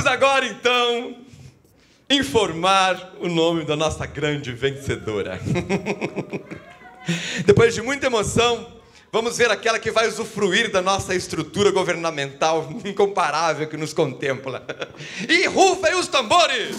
agora, então, informar o nome da nossa grande vencedora. Depois de muita emoção, vamos ver aquela que vai usufruir da nossa estrutura governamental incomparável que nos contempla. E rufem os tambores!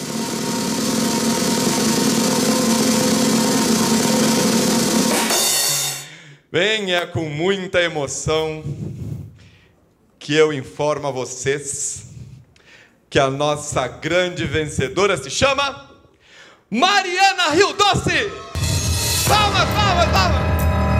Bem, é com muita emoção que eu informo a vocês que a nossa grande vencedora se chama Mariana Rio Doce! Palmas, palmas, palmas!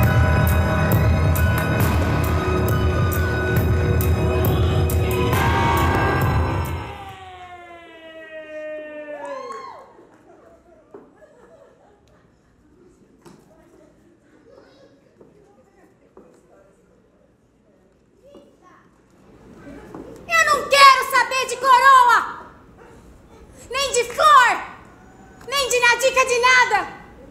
De nada!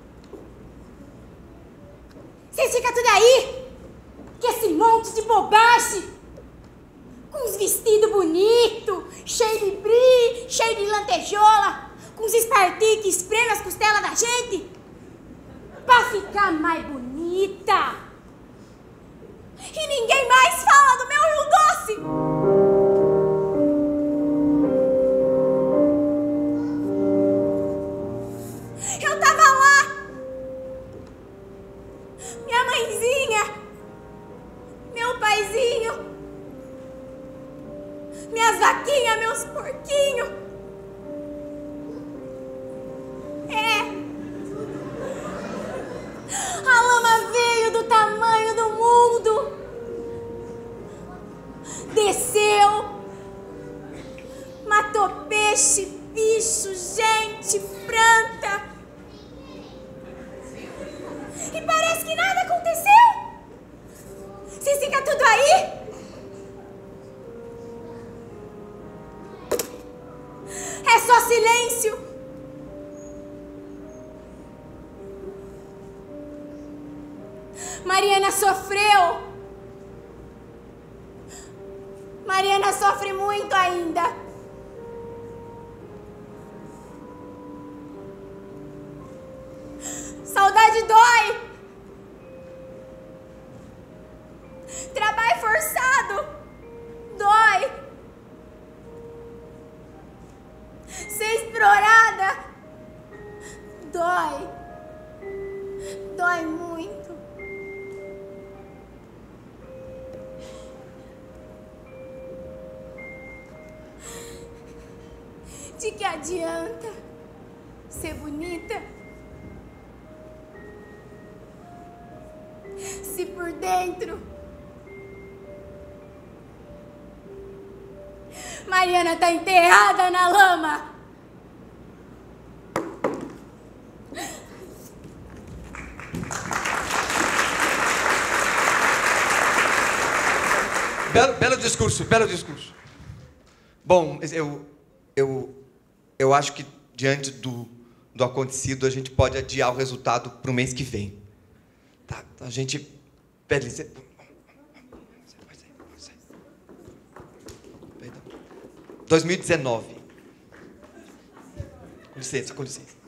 Vocês ficam tudo aí, que esse monte de bobagem, com uns vestidos bonitos, cheio de brie, cheio de lantejola, com uns espartilhos que espremem as costelas da gente, pra ficar mais bonita. E ninguém mais fala do meu Rio Doce! Minhas vaquinhas, meus porquinhos. A lama veio do tamanho do mundo. Desceu. Matou peixe, bicho, gente, planta. E parece que nada aconteceu. Vocês ficam tudo aí? É só silêncio. Mariana sofreu. Mariana sofre muito ainda. Saudade dói. Trabalho forçado dói. Ser explorada dói. Dói muito. De que adianta ser bonita se por dentro Mariana tá enterrada na lama? Belo discurso, belo discurso. Bom, eu acho que diante do acontecido a gente pode adiar o resultado para o mês que vem. Tá, a gente... Peraí, você... 2019. Com licença, com licença.